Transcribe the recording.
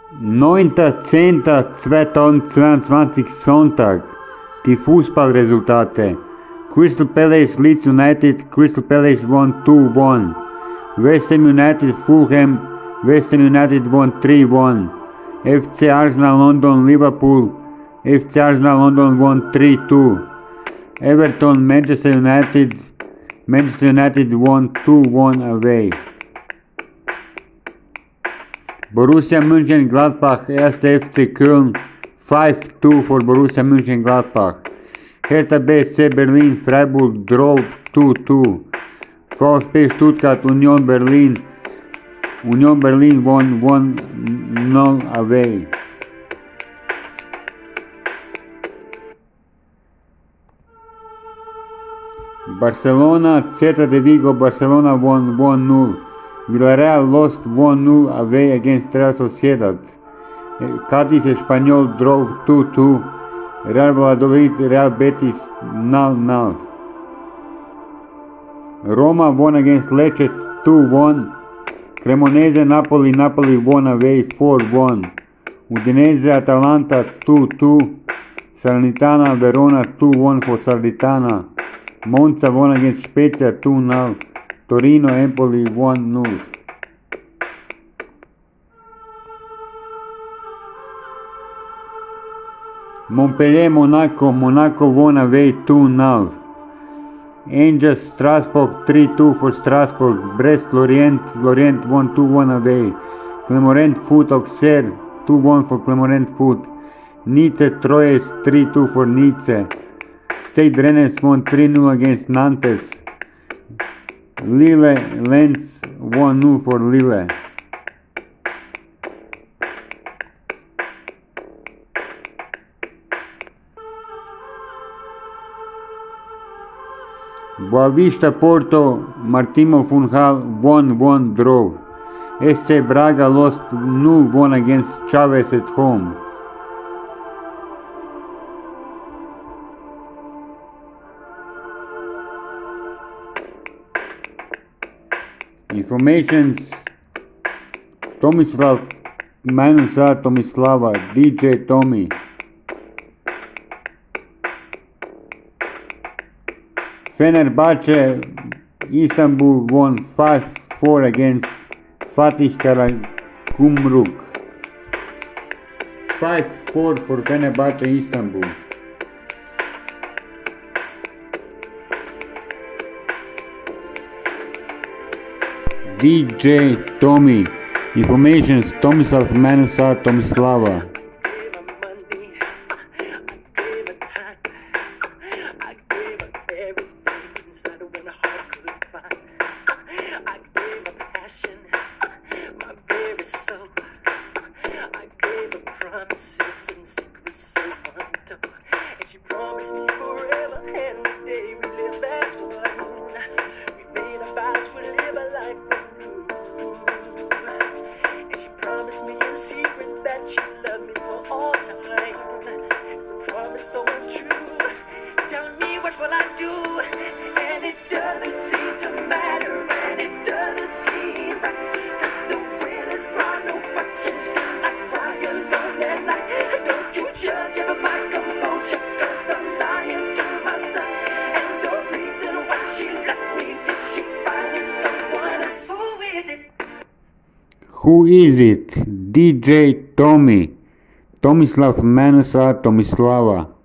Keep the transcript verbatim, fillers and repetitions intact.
neunter zehnter zweitausendzweiundzwanzig Sonntag. Die Fußballresultate. Crystal Palace Leeds United. Crystal Palace won two one. West Ham United Fulham. West Ham United won three one. F C Arsenal London Liverpool. F C Arsenal London won three two. Everton Manchester United. Manchester United won two one away. Borussia Mönchengladbach, erster F C Köln, five two for Borussia Mönchengladbach. Hertha B S C Berlin, Freiburg draw two two. VfB Stuttgart, Union Berlin, Union Berlin won one nil away. Barcelona, Celta de Vigo, Barcelona won one nil. Villarreal lost one nil away against Real Sociedad. Cádiz Espanyol drove two two. Real Valladolid, Real Betis nil nil. Roma won against Lecce two one. Cremonese Napoli, Napoli won away four one. Udinese Atalanta two two. Salernitana Verona two one for Salernitana. Monza won against Spezia two nil. Torino Empoli one nil. Montpellier Monaco, Monaco won away two nil. Angers Strasbourg three two for Strasbourg. Brest Lorient, Lorient won two one away. Clermont Foot Auxerre two one for Clermont Foot. Nice Troyes three two for Nice. Stade Rennes won three nil against Nantes. Lille Lens one nil for Lille. Boavista Porto, Martimo Funchal one one draw. S C Braga lost nil one against Chaves at home. Informations: Tomislav Manusa Tomislava, D J Tommy. Fenerbahce Istanbul won five four against Fatih Karagümrük. five four for Fenerbahce Istanbul. D J Tommy. Informations: Tomislav Manusa Tomislava. Who is it? D J Tommy. Tomislav Manusa Tomislava.